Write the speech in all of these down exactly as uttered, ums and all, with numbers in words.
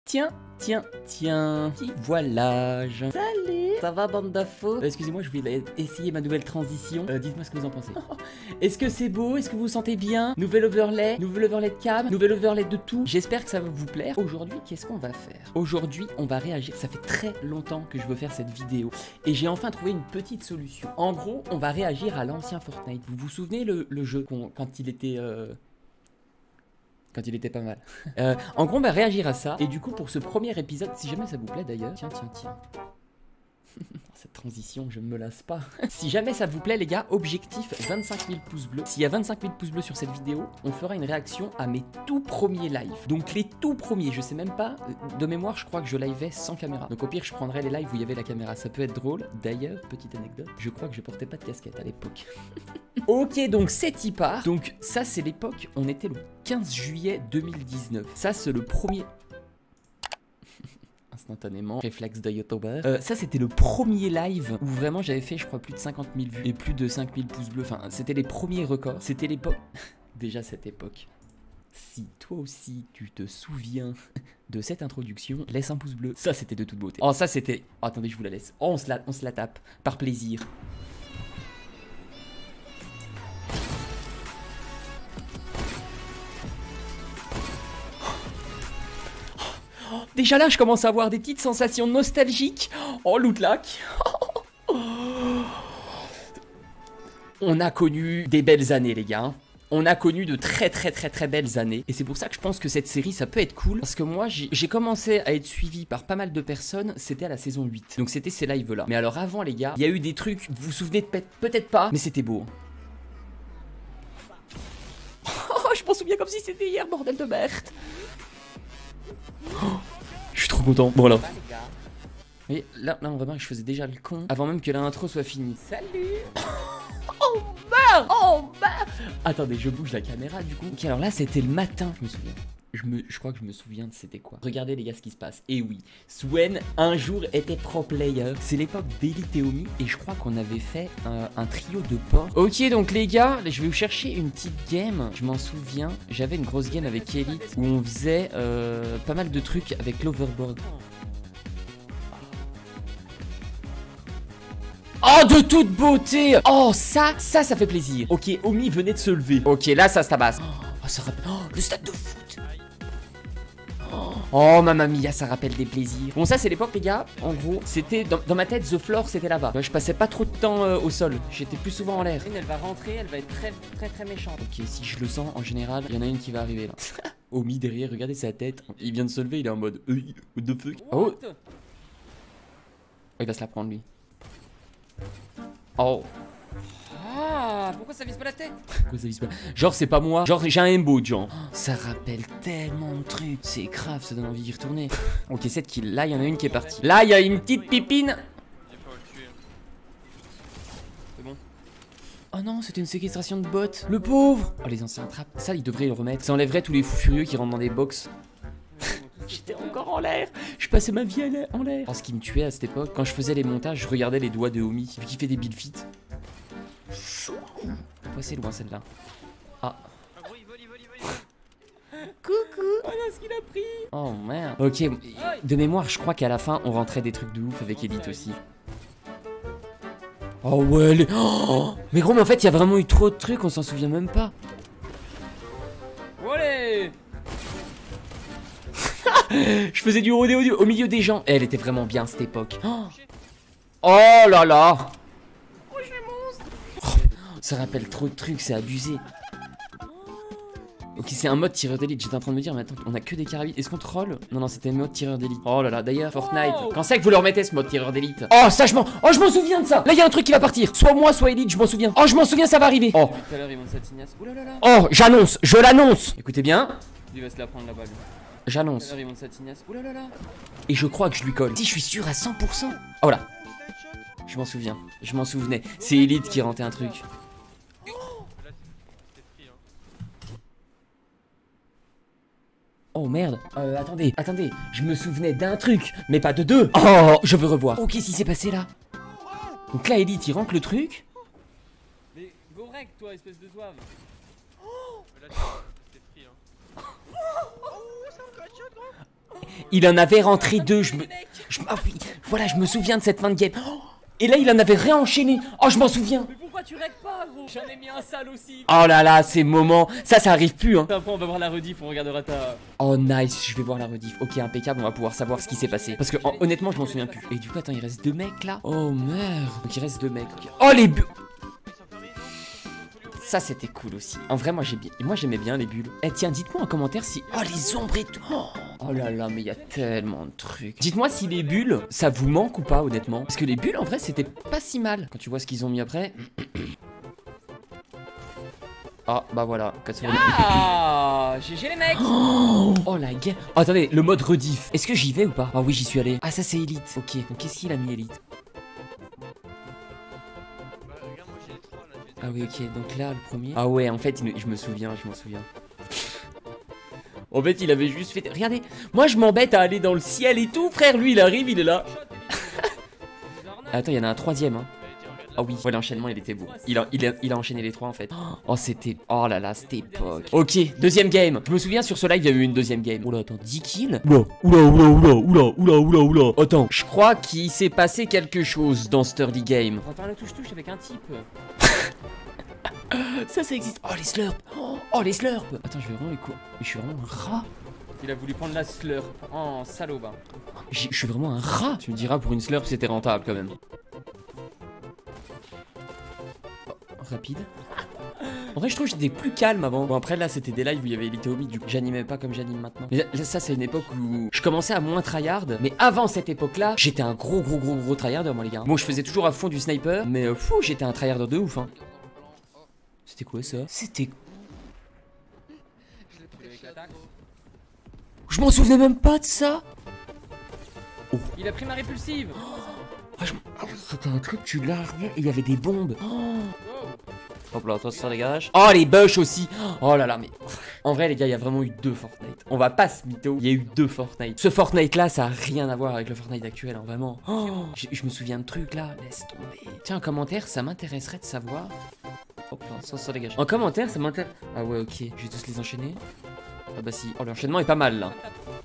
Tiens, tiens, tiens. Et voilà. Je... Salut. Ça va, bande d'infos? euh, Excusez-moi, je vais essayer ma nouvelle transition. Euh, Dites-moi ce que vous en pensez. Est-ce que c'est beau? Est-ce que vous vous sentez bien? Nouvel overlay, nouvel overlay de cam, nouvel overlay de tout. J'espère que ça va vous plaire. Aujourd'hui, qu'est-ce qu'on va faire? Aujourd'hui, on va réagir. Ça fait très longtemps que je veux faire cette vidéo. Et j'ai enfin trouvé une petite solution. En gros, on va réagir à l'ancien Fortnite. Vous vous souvenez le, le jeu quand il était... Euh... Quand il était pas mal. euh, en gros, on va réagir à ça. Et du coup, pour ce premier épisode, si jamais ça vous plaît d'ailleurs... Tiens, tiens, tiens. Cette transition, je ne me lasse pas. Si jamais ça vous plaît, les gars, objectif vingt-cinq mille pouces bleus. S'il y a vingt-cinq mille pouces bleus sur cette vidéo, on fera une réaction à mes tout premiers lives. Donc les tout premiers, je sais même pas. De mémoire, je crois que je liveais sans caméra. Donc au pire, je prendrai les lives où il y avait la caméra. Ça peut être drôle. D'ailleurs, petite anecdote, je crois que je portais pas de casquette à l'époque. Ok, donc c'est y part. Donc ça, c'est l'époque, on était le quinze juillet deux mille dix-neuf. Ça, c'est le premier... instantanément, réflexe de youtubeur. Euh, ça c'était le premier live où vraiment j'avais fait je crois plus de cinquante mille vues et plus de cinq mille pouces bleus, enfin c'était les premiers records, c'était l'époque, déjà cette époque. Si toi aussi tu te souviens de cette introduction, laisse un pouce bleu, ça c'était de toute beauté. Oh ça c'était, oh, attendez je vous la laisse, oh on se la, on se la tape, par plaisir. Déjà là, je commence à avoir des petites sensations nostalgiques. Oh, Lootlac. On a connu des belles années, les gars. On a connu de très très très très belles années. Et c'est pour ça que je pense que cette série, ça peut être cool. Parce que moi, j'ai commencé à être suivi par pas mal de personnes. C'était à la saison huit. Donc c'était ces lives-là. Mais alors avant, les gars, il y a eu des trucs, vous vous souvenez peut-être pas, mais c'était beau. Oh, je m'en souviens comme si c'était hier, bordel de merde. Oh, je suis trop content. Bon, voilà. Mais là, là, vraiment, je faisais déjà le con avant même que l'intro soit finie. Salut. Oh, bah. Oh, bah. Attendez, je bouge la caméra du coup. Ok, alors là, c'était le matin. Je me souviens. Je, me, je crois que je me souviens de c'était quoi. Regardez les gars ce qui se passe. Et oui, Swen un jour était pro player. C'est l'époque d'Elite et Omi. Et je crois qu'on avait fait un, un trio de porcs. Ok donc les gars, je vais vous chercher une petite game. Je m'en souviens, j'avais une grosse game avec Elite où on faisait euh, pas mal de trucs avec l'overboard. Oh, de toute beauté. Oh, ça, ça, ça fait plaisir. Ok, Omi venait de se lever. Ok, là, ça se tabasse. Oh, ça rappelle... Oh, le stade de foot. Oh, mamma mia, ça rappelle des plaisirs. Bon, ça, c'est l'époque, les gars. En gros, c'était... Dans, dans ma tête, The Floor, c'était là-bas. Je passais pas trop de temps euh, au sol. J'étais plus souvent en l'air. Elle va rentrer, elle va être très, très, très méchante. Ok, si je le sens, en général, il y en a une qui va arriver, là. Omi, derrière, regardez sa tête. Il vient de se lever, il est en mode... Euh, what the fuck? Oh. Oh, il va se la prendre, lui. Oh. Ah, pourquoi ça vise pas la tête? Pourquoi ça vise pas? Genre c'est pas moi. Genre j'ai un embo genre. Oh, ça rappelle tellement de trucs. C'est grave, ça donne envie d'y retourner. Ok, sept kills. Là il y en a une qui est partie. Là il y a une petite pipine. C'est bon. Oh non, c'était une séquestration de bots. Le pauvre. Oh les anciens trappes. Ça ils devraient le remettre. Ça enlèverait tous les fous furieux qui rentrent dans des box. J'étais encore en l'air. Je passais ma vie en l'air. Oh, ce qui me tuait à cette époque, quand je faisais les montages, je regardais les doigts de Omi, vu qu'il fait des build fit. Pourquoi c'est loin celle-là? Ah. Coucou. Oh là, ce qu'il a pris. Oh merde. Ok, de mémoire, je crois qu'à la fin, on rentrait des trucs de ouf avec Elite aussi. Oh ouais, les... oh, mais gros, mais en fait, il y a vraiment eu trop de trucs, on s'en souvient même pas. Allez. Je faisais du rodéo au milieu des gens. Elle était vraiment bien cette époque. Oh, oh là là. Oh, je suis monstre. Oh, ça rappelle trop de trucs, c'est abusé. Ok, c'est un mode tireur d'élite. J'étais en train de me dire, mais attends, on a que des carabines. Est-ce qu'on troll? Non, non, c'était le mode tireur d'élite. Oh là là, d'ailleurs, Fortnite. Oh. Quand c'est que vous le remettez ce mode tireur d'élite? Oh, ça, je m'en. Oh, je m'en souviens de ça. Là, il y a un truc qui va partir. Soit moi, soit Elite, je m'en souviens. Oh, je m'en souviens, ça va arriver. Oh, oh, j'annonce, je l'annonce. Écoutez bien. Il va se la prendre la balle. J'annonce. Et je crois que je lui colle. Si je suis sûr à cent pour cent. Oh là. Je m'en souviens. Je m'en souvenais. C'est Elite qui rentait un truc. Oh merde. Euh, attendez, attendez. Je me souvenais d'un truc, mais pas de deux. Oh, je veux revoir. Oh, qu'est-ce qui s'est passé là? Donc là, Elite, il rentre le truc. Mais go rec, toi, espèce de zouave. Il en avait rentré deux. Je me. Je, ah oui, voilà, je me souviens de cette fin de game. Oh, et là, il en avait réenchaîné. Oh, je m'en souviens. Mais pourquoi tu règles pas, gros? J'en ai mis un sale aussi. Oh là là, ces moments. Ça, ça arrive plus, hein. Après, on va voir la rediff, on regardera ta. Oh, nice. Je vais voir la rediff. Ok, impeccable. On va pouvoir savoir ce qui s'est passé. Parce que, oh, honnêtement, je m'en souviens plus. Et du coup, attends, il reste deux mecs là. Oh merde. Donc, il reste deux mecs. Okay. Oh, les bulles. Ça, c'était cool aussi. En vrai, moi, j'ai bien. Moi, j'aimais bien les bulles. Eh, tiens, dites-moi en commentaire si. Oh, les ombres et tout. Oh, oh là là, mais il y a tellement de trucs. Dites-moi si les bulles, ça vous manque ou pas, honnêtement. Parce que les bulles, en vrai, c'était pas si mal. Quand tu vois ce qu'ils ont mis après. Ah, bah voilà. Ah, G G les mecs. Oh, oh la gueule. Oh, attendez, le mode rediff. Est-ce que j'y vais ou pas? Ah oui, j'y suis allé. Ah, ça, c'est élite. Ok, donc qu'est-ce qu'il a mis élite? Ah oui, ok, donc là, le premier... Ah ouais, en fait, il... je me souviens, je m'en souviens. En fait, il avait juste fait... Regardez, moi, je m'embête à aller dans le ciel et tout, frère. Lui, il arrive, il est là. Attends, il y en a un troisième, hein. Ah oui, ouais, l'enchaînement, il était beau. Il a, il, a, il a enchaîné les trois, en fait. Oh, c'était... Oh là là, cette époque. Ok, deuxième game. Je me souviens, sur ce live, il y a eu une deuxième game. Oula, attends, dix kills. Oula, oula, oula, oula, oula, oula, oula, oula. Attends, je crois qu'il s'est passé quelque chose dans ce early game. On va faire le touche-touche avec un type. Ça, ça existe. Oh, les slurps. Oh, oh, les slurps. Attends, je vais vraiment les coups. Je suis vraiment un rat. Il a voulu prendre la slurp. Oh, salaud, bah. Je suis vraiment un rat. Tu me diras, pour une slurp, c'était rentable quand même. Oh, rapide. En vrai, je trouve que j'étais plus calme avant. Bon, après, là, c'était des lives où il y avait Elite Omi. Du coup, j'animais pas comme j'anime maintenant. Mais là, ça, c'est une époque où je commençais à moins tryhard. Mais avant cette époque-là, j'étais un gros, gros, gros, gros tryharder, moi, les gars. Bon, je faisais toujours à fond du sniper. Mais euh, fou, j'étais un tryharder de ouf, hein. C'était quoi ça? C'était... Je m'en souvenais même pas de ça. Oh. Il a pris ma répulsive. Oh, je... oh, c'était un truc, tu larguais et il y avait des bombes. Oh. Wow. Hop là, toi ça dégage. Oh, les bush aussi. Oh là là, mais... En vrai, les gars, il y a vraiment eu deux Fortnite. On va pas se mytho. Il y a eu deux Fortnite. Ce Fortnite là, ça a rien à voir avec le Fortnite actuel, hein, vraiment. Oh, je, je me souviens de trucs là. Laisse tomber. Tiens, en commentaire, ça m'intéresserait de savoir... Hop là, ça, ça dégage. En commentaire, ça m'intéresse. Ah ouais, ok. Je vais tous les enchaîner. Ah bah si. Oh, l'enchaînement est pas mal là.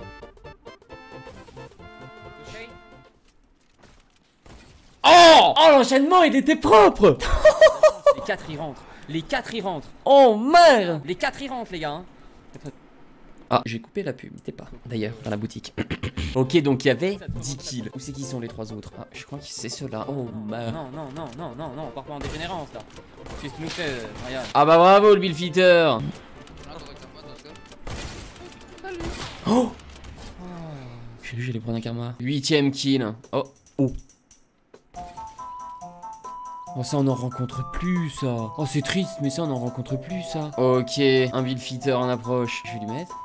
Oh, oh, l'enchaînement, il était propre. Les quatre y rentrent. Les quatre y rentrent. Oh merde. Les quatre y rentrent, les gars. Hein. Ah, j'ai coupé la pub. T'es pas. D'ailleurs, dans la boutique. Ok, donc il y avait dix kills. Où c'est qui sont les trois autres? Ah, je crois que c'est ceux-là. Oh merde. Non, non, non, non, non, non, on part pas en dégénérance là. Qu'est-ce que tu nous fais, Ryan? Ah bah bravo le Bill Fitter. Oh, j'ai dû aller prendre un karma. Huitième kill. Oh, oh. Oh, ça on en rencontre plus ça. Oh, c'est triste, mais ça on en rencontre plus ça. Ok, un Bill Fitter en approche. Je vais lui mettre.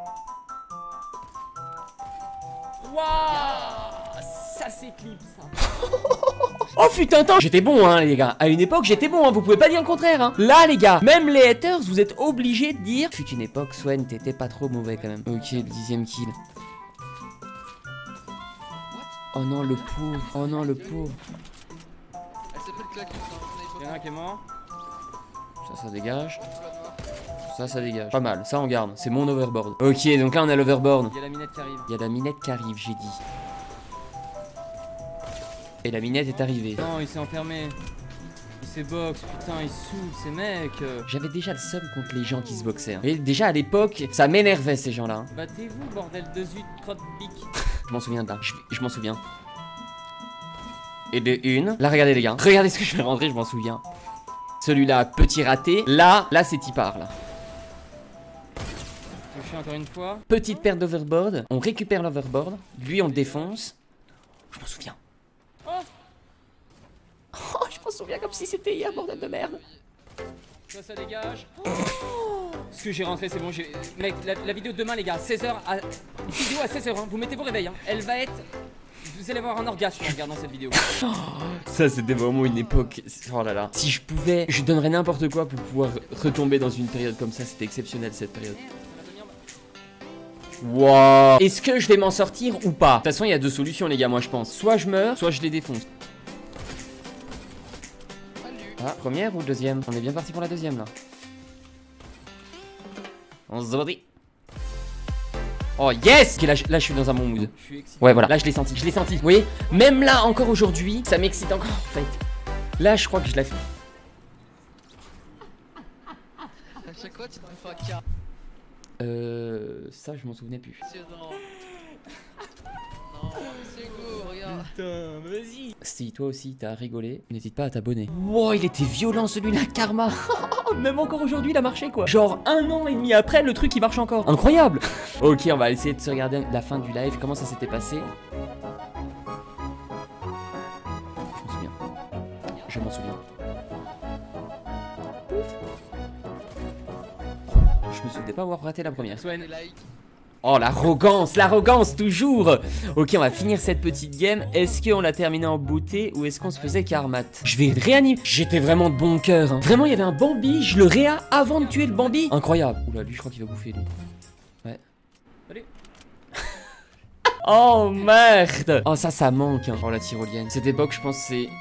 Waouh, ça c'est clip ça. Oh putain, temps. J'étais bon hein les gars. À une époque j'étais bon hein, vous pouvez pas dire le contraire hein. Là les gars, même les haters vous êtes obligés de dire fut une époque Swen t'étais pas trop mauvais quand même. Ok, le dixième kill. Oh non le pauvre. Oh non le pauvre. Il y en a un qui est mort. Ça ça dégage. Ça ça dégage. Pas mal, ça on garde. C'est mon overboard. Ok, donc là on a l'overboard. Il y a la minette qui arrive. Il y a la minette qui arrive, j'ai dit. Et la minette est arrivée. Non, il s'est enfermé. Il s'est box, putain, il saoule ces mecs. J'avais déjà le seum contre les gens qui se boxaient. Hein. Et déjà à l'époque, ça m'énervait ces gens-là. Hein. Battez-vous, bordel de zut, crotte bic. Je m'en souviens de là, je, je m'en souviens. Et de une. Là, regardez les gars. Regardez ce que je fais rentrer, je m'en souviens. Celui-là, petit raté. Là, là c'est Tipar là. Je suis encore une fois. Petite perte d'overboard. On récupère l'overboard. Lui, on le défonce. Je m'en souviens. Oh, oh je m'en souviens comme si c'était hier, bordel de merde. Ça, ça dégage. Oh, ce que j'ai rentré, c'est bon. Mec, la, la vidéo de demain, les gars, seize heures. À... Une vidéo à seize heures. Hein. Vous mettez vos réveils. Hein. Elle va être. Vous allez avoir un orgasme en regardant cette vidéo. Oh, ça c'était vraiment une époque. Oh là là. Si je pouvais, je donnerais n'importe quoi pour pouvoir retomber dans une période comme ça. C'était exceptionnel cette période. Wow. Est-ce que je vais m'en sortir ou pas? De toute façon il y a deux solutions les gars, moi je pense. Soit je meurs, soit je les défonce. Ah, première ou deuxième? On est bien parti pour la deuxième là. On se dit. Oh yes. Ok, là, je- là je suis dans un bon mood. Ouais voilà, là je l'ai senti, je l'ai senti. Vous voyez, même là encore aujourd'hui, ça m'excite encore en fait. Là je crois que je l'ai fait. À chaque fois, tu te bouffes un quart. Euh... Ça je m'en souvenais plus. Non. Non, c'est go, regarde. Putain, vas-y. Si toi aussi t'as rigolé, n'hésite pas à t'abonner. Wow, il était violent celui-là, Karma. Même encore aujourd'hui il a marché quoi. Genre un an et demi après le truc il marche encore. Incroyable. Ok, on va essayer de se regarder la fin du live, comment ça s'était passé. Je m'en souviens. Je m'en souviens. Je me souvenais pas avoir raté la première. Swen. Des likes. Oh l'arrogance, l'arrogance toujours. Ok, on va finir cette petite game. Est-ce qu'on l'a terminé en beauté ou est-ce qu'on se faisait karmat? Je vais réanimer. J'étais vraiment de bon cœur hein. Vraiment il y avait un Bambi, je le réa avant de tuer le Bambi. Incroyable. Oula lui je crois qu'il va bouffer lui. Ouais. Allez. Oh merde. Oh ça ça manque hein. Oh la tyrolienne. Cette époque je pense c'est...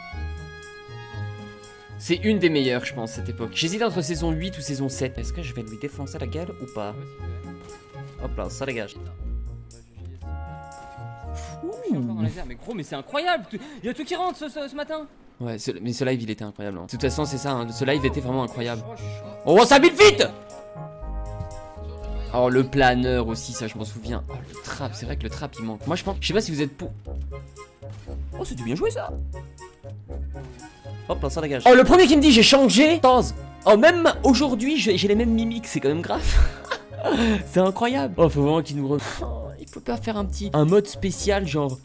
C'est une des meilleures je pense cette époque. J'hésite entre saison huit ou saison sept. Est-ce que je vais lui défoncer la gueule ou pas? Hop là, ça dégage. Je suis encore dans les airs, mais gros, mais c'est incroyable. Il y a tout qui rentre ce, ce, ce matin. Ouais, ce- mais ce live il était incroyable hein. De toute façon c'est ça, hein. Ce live était vraiment incroyable. Oh, je- Oh ça bite vite. Oh le planeur aussi, ça je m'en souviens. Oh le trap, c'est vrai que le trap il manque. Moi je pense, je sais pas si vous êtes pour. Oh c'était bien joué ça. Hop là ça dégage. Oh le premier qui me dit j'ai changé Taz. Oh même aujourd'hui j'ai j'ai les mêmes mimiques, c'est quand même grave. C'est incroyable. Oh faut vraiment qu'il nous re... Oh, il faut pas faire un petit... Un mode spécial genre...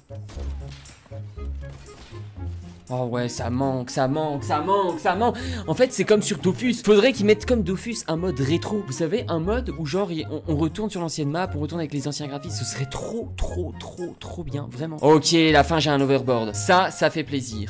Oh ouais ça manque, ça manque, ça manque, ça manque. En fait c'est comme sur Dofus. Faudrait qu'ils mettent comme Dofus un mode rétro. Vous savez, un mode où genre y- on, on retourne sur l'ancienne map, on retourne avec les anciens graphismes. Ce serait trop trop trop trop bien, vraiment. Ok, la fin j'ai un overboard. Ça, ça fait plaisir.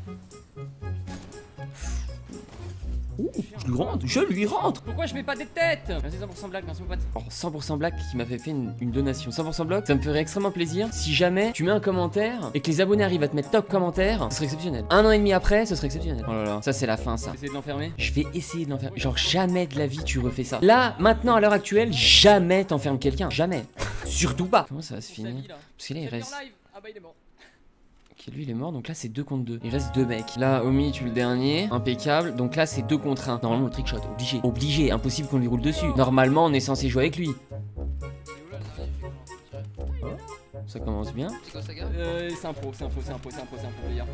Ouh, je lui rentre, je lui rentre. Pourquoi je mets pas des têtes? Merci cent pour cent blague, merci mon pote. Oh, cent pour cent Black qui m'a fait, fait une, une donation. cent pour cent Block, ça me ferait extrêmement plaisir. Si jamais tu mets un commentaire et que les abonnés arrivent à te mettre top commentaire, ce serait exceptionnel. Un an et demi après, ce serait exceptionnel. Oh là là, ça c'est la fin ça. Essayez de l'enfermer. Je vais essayer de l'enfermer. Genre jamais de la vie tu refais ça. Là, maintenant à l'heure actuelle, jamais t'enfermes quelqu'un. Jamais. Surtout pas. Comment ça va se Sa finir? vie, là. Parce que là il J'ai mis reste... en live. Ah bah il est mort. Ok, lui il est mort, donc là c'est deux contre deux. Il reste deux mecs. Là, Omi, tu es le dernier. Impeccable. Donc là c'est deux contre un. Normalement le trickshot, obligé. Obligé, impossible qu'on lui roule dessus. Normalement on est censé jouer avec lui. Il est où là le dernier film, on dirait. Ça commence bien. C'est quoi ça, gars? Euh, c'est un pro, c'est un pro, c'est un pro, c'est un pro, c'est un pro, les gars.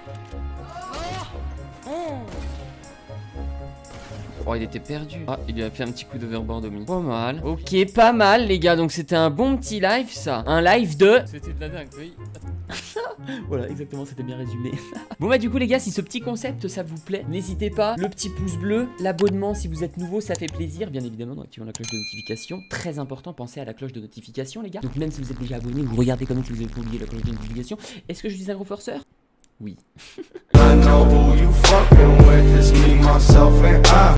Oh. Oh, il était perdu. Ah, il lui a fait un petit coup d'overboard au milieu. Pas mal. Ok, pas mal, les gars. Donc, c'était un bon petit live, ça. Un live de... C'était de la dingue, oui. Voilà, exactement, c'était bien résumé. Bon, bah, du coup, les gars, si ce petit concept, ça vous plaît, n'hésitez pas. Le petit pouce bleu, l'abonnement, si vous êtes nouveau, ça fait plaisir. Bien évidemment, en activant la cloche de notification. Très important, pensez à la cloche de notification, les gars. Donc, même si vous êtes déjà abonné, vous regardez comme si vous avez oublié la cloche de notification. Est-ce que je suis un gros forceur? Oui. I know who you fucking with, it's me, myself, and I.